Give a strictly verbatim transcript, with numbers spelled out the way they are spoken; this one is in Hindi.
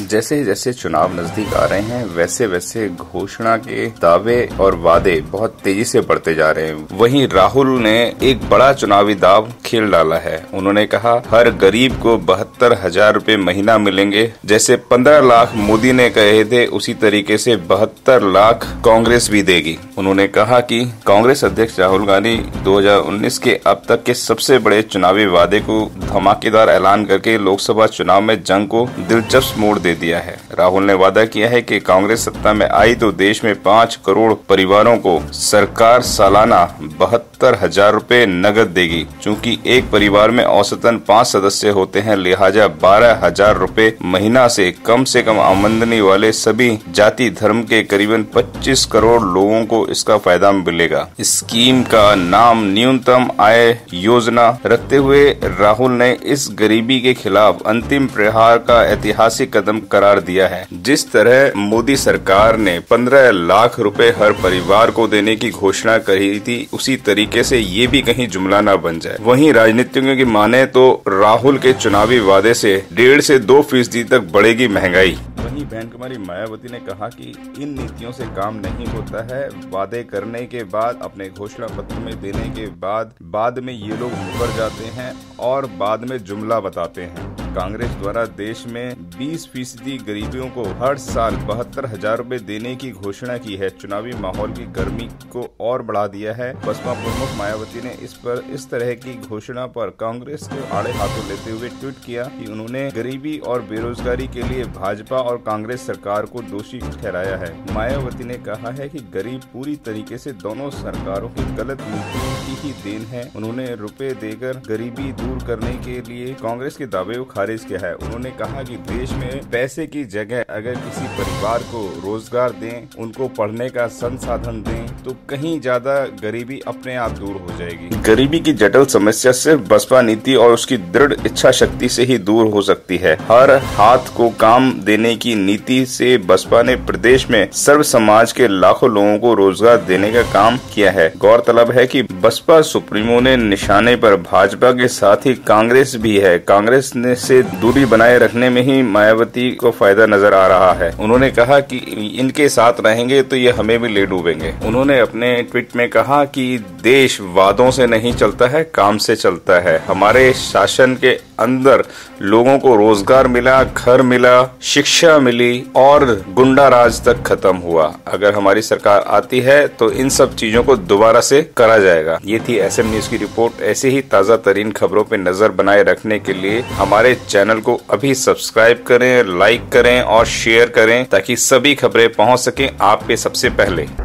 जैसे जैसे चुनाव नजदीक आ रहे हैं वैसे वैसे घोषणा के दावे और वादे बहुत तेजी से बढ़ते जा रहे हैं। वहीं राहुल ने एक बड़ा चुनावी दाव खेल डाला है। उन्होंने कहा हर गरीब को बहत्तर हजार रूपए महीना मिलेंगे। जैसे पंद्रह लाख मोदी ने कहे थे उसी तरीके से बहत्तर लाख कांग्रेस भी देगी। उन्होंने कहा कि कांग्रेस अध्यक्ष राहुल गांधी दो हज़ार उन्नीस के अब तक के सबसे बड़े चुनावी वादे को धमाकेदार ऐलान करके लोकसभा चुनाव में जंग को दिलचस्प मोड़ दे दिया है। राहुल ने वादा किया है कि कांग्रेस सत्ता में आई तो देश में पाँच करोड़ परिवारों को सरकार सालाना बहत्तर हजार रूपए नकद देगी। चूँकि एक परिवार में औसतन पाँच सदस्य होते हैं, लिहाजा बारह हजार रूपए महीना से कम से कम आमदनी वाले सभी जाति धर्म के करीबन पच्चीस करोड़ लोगों को इसका फायदा मिलेगा। स्कीम का नाम न्यूनतम आय योजना रखते हुए राहुल ने इस गरीबी के खिलाफ अंतिम प्रहार का ऐतिहासिक कदम करार दिया है। जिस तरह मोदी सरकार ने पंद्रह लाख रुपए हर परिवार को देने की घोषणा करी थी, उसी तरीके से ये भी कहीं जुमला न बन जाए। वहीं राजनीतिज्ञों की माने तो राहुल के चुनावी वादे से डेढ़ से दो फीसदी तक बढ़ेगी महंगाई। वहीं बहन कुमारी मायावती ने कहा कि इन नीतियों से काम नहीं होता है। वादे करने के बाद, अपने घोषणा पत्र में देने के बाद बाद में ये लोग मुकर जाते हैं और बाद में जुमला बताते हैं। कांग्रेस द्वारा देश में बीस फीसदी गरीबियों को हर साल बहत्तर हजार रूपए देने की घोषणा की है। चुनावी माहौल की गर्मी को और बढ़ा दिया है। बसपा प्रमुख मायावती ने इस पर इस तरह की घोषणा पर कांग्रेस को आड़े हाथों लेते हुए ट्वीट किया कि उन्होंने गरीबी और बेरोजगारी के लिए भाजपा और कांग्रेस सरकार को दोषी ठहराया है। मायावती ने कहा है कि गरीब पूरी तरीके से दोनों सरकारों की गलत नीतियों की ही देन है। उन्होंने रुपए देकर गरीबी दूर करने के लिए कांग्रेस के दावे को खारिज किया है। उन्होंने कहा कि देश में पैसे की जगह अगर किसी परिवार को रोजगार दें, उनको पढ़ने का संसाधन दें, तो कहीं ज्यादा गरीबी अपने आप दूर हो जाएगी। गरीबी की जटिल समस्या सिर्फ बसपा नीति और उसकी दृढ़ इच्छा शक्ति से ही दूर हो सकती है। हर हाथ को काम देने की नीति से बसपा ने प्रदेश में सर्व समाज के लाखों लोगों को रोजगार देने का काम किया है। गौरतलब है कि बसपा सुप्रीमो ने निशाने पर भाजपा के साथ ही कांग्रेस भी है। कांग्रेस ने से दूरी बनाए रखने में ही मायावती को फायदा नजर आ रहा है। उन्होंने कहा कि इनके साथ रहेंगे तो ये हमें भी ले डूबेंगे। उन्होंने अपने ट्वीट में कहा कि देश वादों से नहीं चलता है, काम से चलता है। हमारे शासन के अंदर लोगों को रोजगार मिला, घर मिला, शिक्षा मिली और गुंडा राज तक खत्म हुआ। अगर हमारी सरकार आती है तो इन सब चीजों को दोबारा से करा जाएगा। ये थी एसएम न्यूज की रिपोर्ट। ऐसे ही ताजा तरीन खबरों पे नजर बनाए रखने के लिए हमारे चैनल को अभी सब्सक्राइब करें, लाइक करें और शेयर करें ताकि सभी खबरें पहुंच सकें आप पे सबसे पहले।